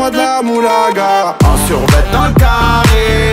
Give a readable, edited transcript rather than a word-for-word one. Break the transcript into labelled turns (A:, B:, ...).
A: moi de la moulaga.
B: En survêt dans le carré,